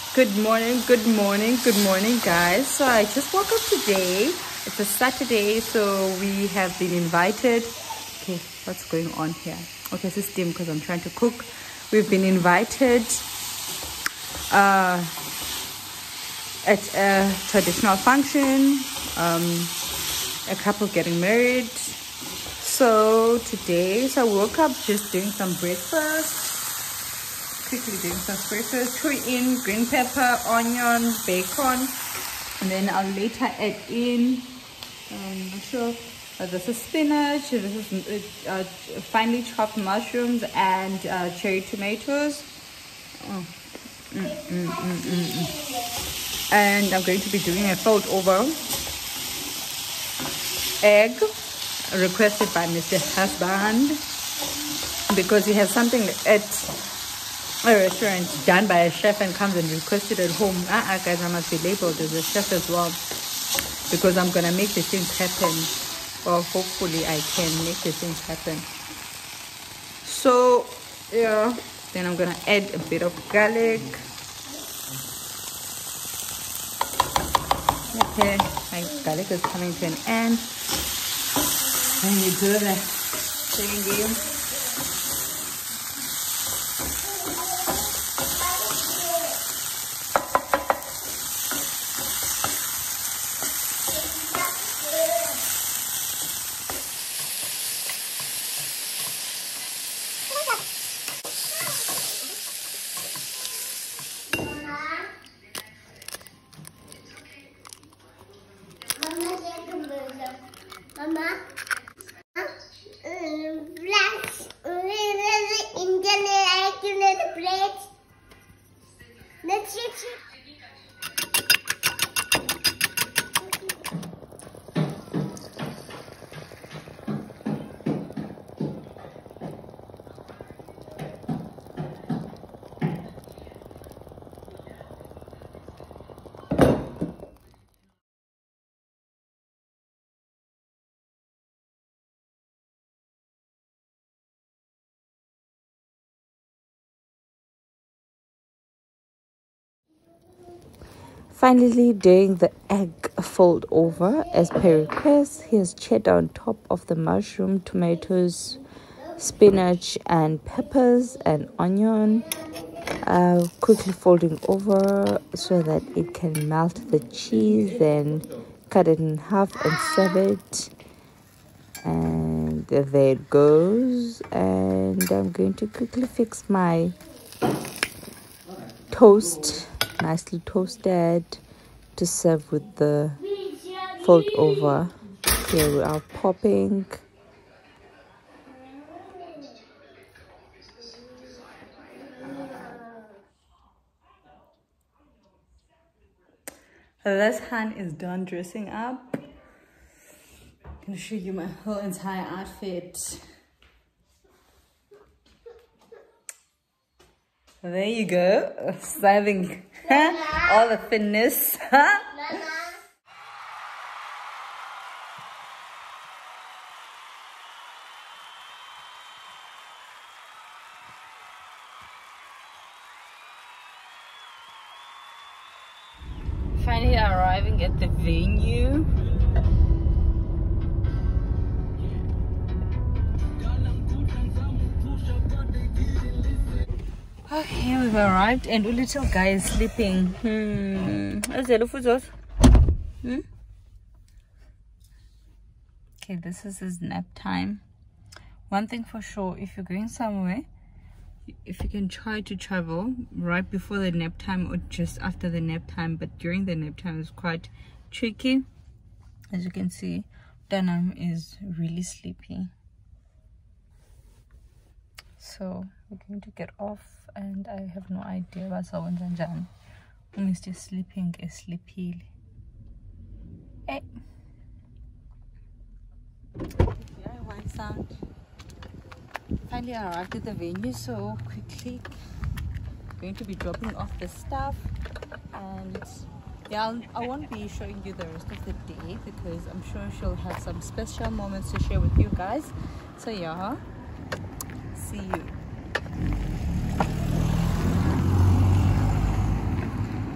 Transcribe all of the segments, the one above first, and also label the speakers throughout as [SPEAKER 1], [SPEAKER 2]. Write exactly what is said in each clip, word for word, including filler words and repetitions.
[SPEAKER 1] Good morning, good morning, good morning, guys. So I just woke up today. It's a Saturday, so we have been invited. Okay, what's going on here? Okay, this is steam because I'm trying to cook. We've been invited uh, at a traditional function. Um, a couple getting married. So today, so I woke up just doing some breakfast. Quickly doing some breakfast. Threw in green pepper, onion, bacon, and then I'll later add in, I'm not sure, uh, this is spinach, this is uh, finely chopped mushrooms, and uh, cherry tomatoes. Oh. Mm, mm, mm, mm, mm. And I'm going to be doing a fold over egg requested by Mister Husband, because he has something at a restaurant done by a chef and comes and requested at home. Uh-uh, guys, I must be labeled as a chef as well, because I'm gonna make the things happen. Well, hopefully I can make the things happen. So yeah, then I'm gonna add a bit of garlic. Okay, my garlic is coming to an end. And you do the thingy.
[SPEAKER 2] Mama, blacks, Indian American plates. Let's see.
[SPEAKER 3] Finally, doing the egg fold over as per request. Here's cheddar on top of the mushroom, tomatoes, spinach, and peppers and onion. Uh, quickly folding over so that it can melt the cheese. Then cut it in half and serve it. And there it goes. And I'm going to quickly fix my toast. Nicely toasted to serve with the fold over. Here we are popping.
[SPEAKER 1] This hand is done dressing up. I'm gonna show you my whole entire outfit. There you go, serving all the fitness. Finally arriving at the venue. Okay, we've arrived and the little guy is sleeping. Hmm. Hmm? Okay, this is his nap time. One thing for sure, if you're going somewhere, if you can try to travel right before the nap time or just after the nap time, but during the nap time is quite tricky. As you can see, Danam is really sleepy. So we're going to get off, and I have no idea what's going on. He's just sleeping a sleepy. Hey. D I Y sound. Finally arrived at the venue, so quickly going to be dropping off the stuff, and yeah, I'll, I won't be showing you the rest of the day because I'm sure she'll have some special moments to share with you guys. So yeah, see you.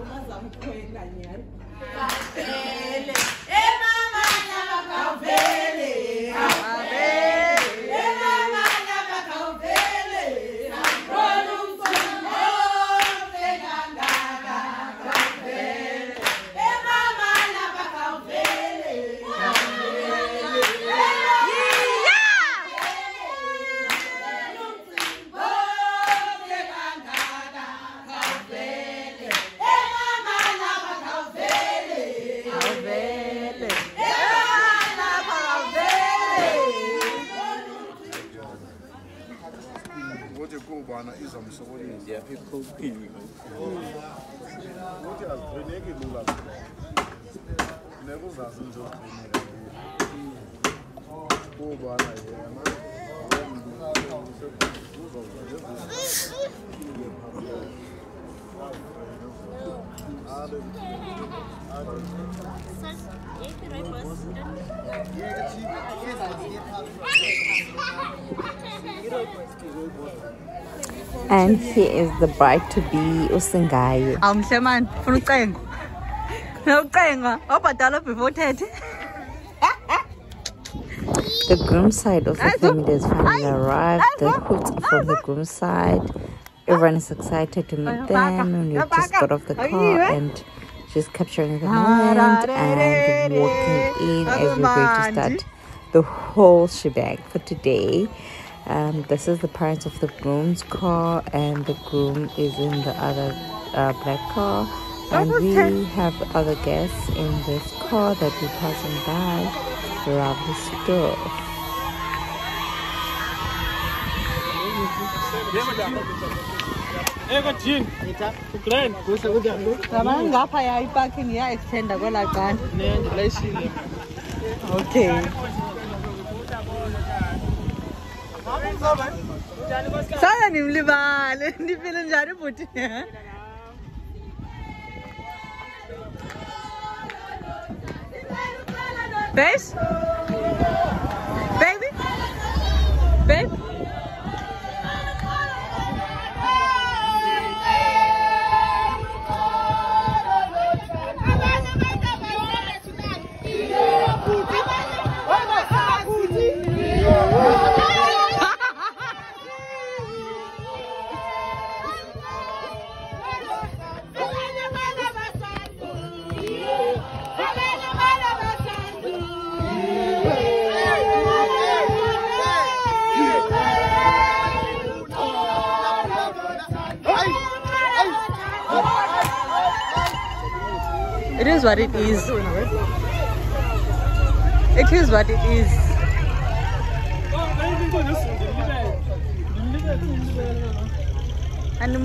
[SPEAKER 3] And here is the bride to be, Usingayo.
[SPEAKER 1] I'm Shaman from Kang. No Kang, up a dollar before Ted.
[SPEAKER 3] The groom side of the family has finally arrived. The hoots from the groom side. Everyone is excited to meet them, and we just got off the car and just capturing the moment and walking in as we're going to start the whole shebang for today. Um, this is the parents of the groom's car, and the groom is in the other uh, black car, and we have other guests in this car that we're passing by. Lovely stuff.
[SPEAKER 1] Okay. Sana nimlibale ndifile njani futhi Base? Baby? Babe? It is what it is. It is what it is. And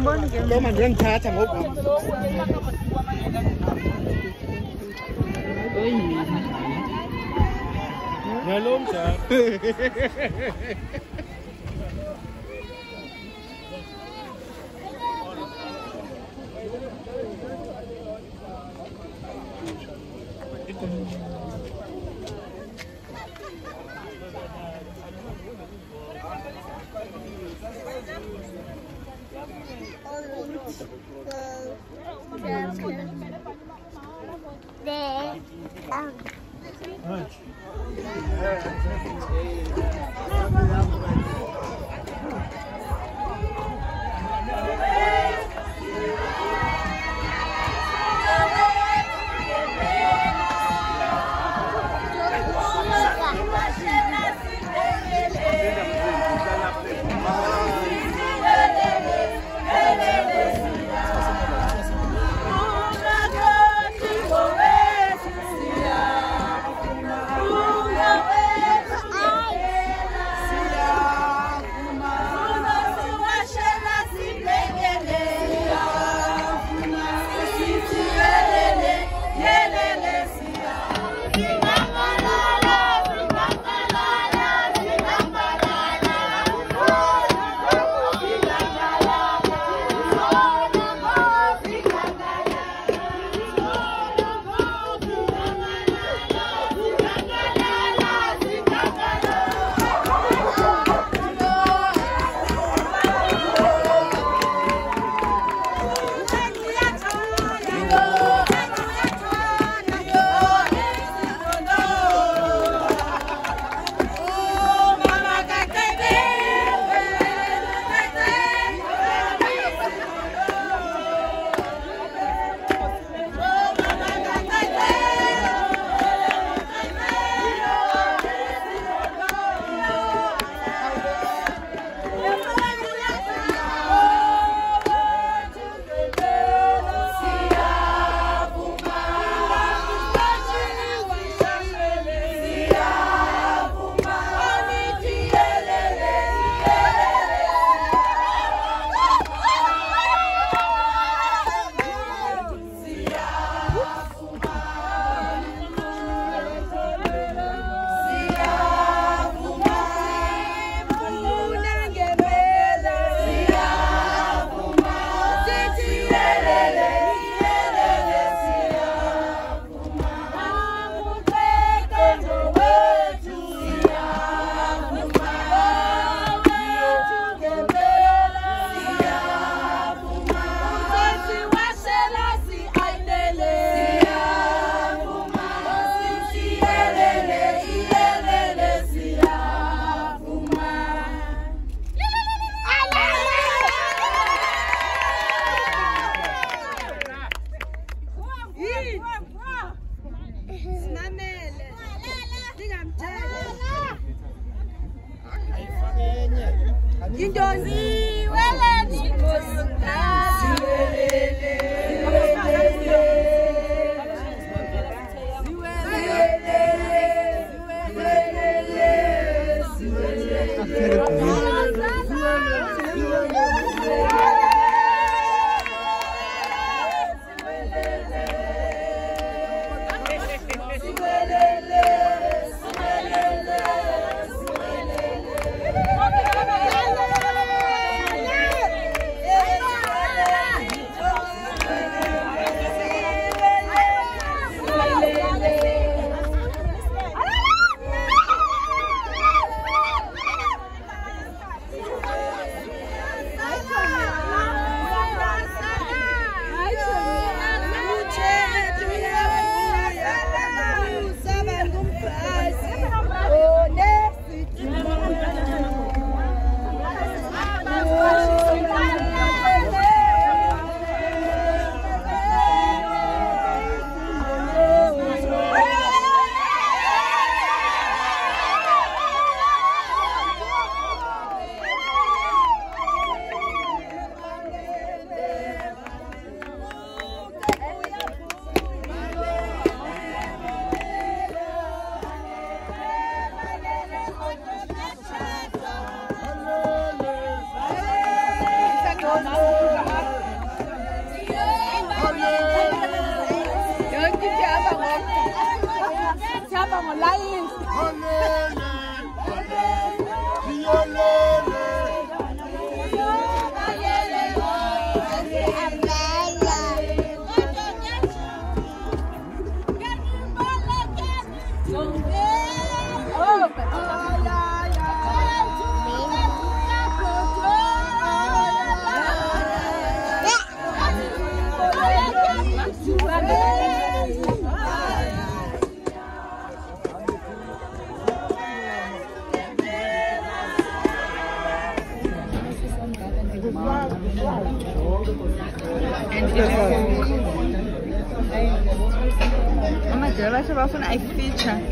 [SPEAKER 1] Amadela bafuna i-feature.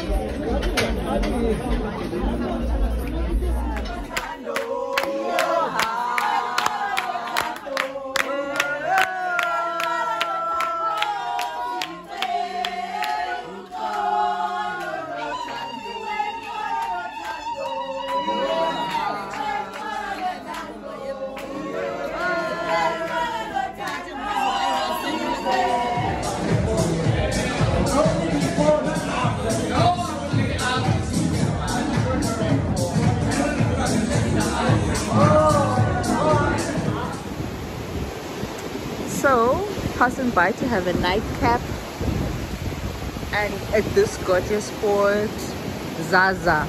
[SPEAKER 1] So, passing by to have a nightcap and at this gorgeous sport, Zaza,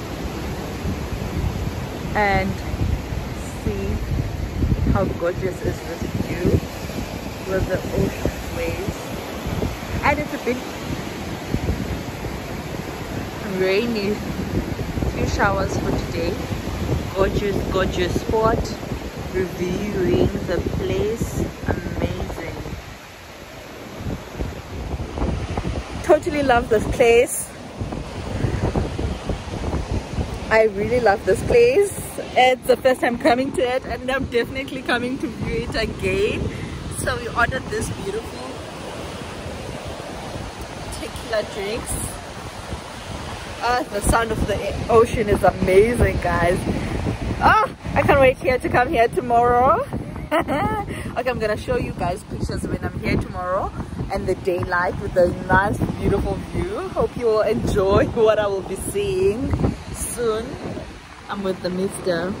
[SPEAKER 1] and see how gorgeous is this view with the ocean waves, and it's a bit rainy, few showers for today. Gorgeous, gorgeous spot, reviewing the place. Amazing. Totally love this place. I really love this place. It's the first time coming to it, and I'm definitely coming to view it again. So we ordered this beautiful tequila drinks. Ah, the sound of the ocean is amazing, guys. Ah, I can't wait here to come here tomorrow. Okay, I'm gonna show you guys pictures when I'm here tomorrow and the daylight with a nice beautiful view. Hope you will enjoy what I will be seeing soon. I'm with the mister.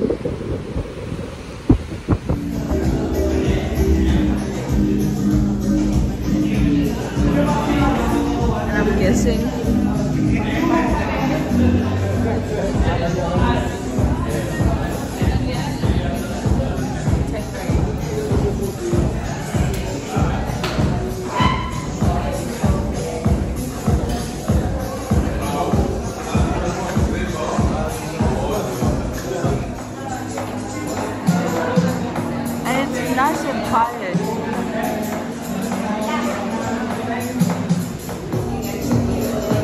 [SPEAKER 1] And I'm guessing nice and quiet.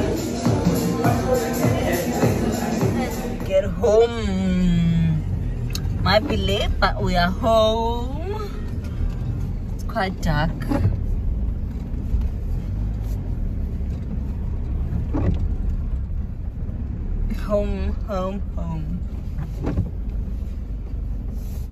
[SPEAKER 1] might be late, but we are home. It's quite dark. Home, home, home.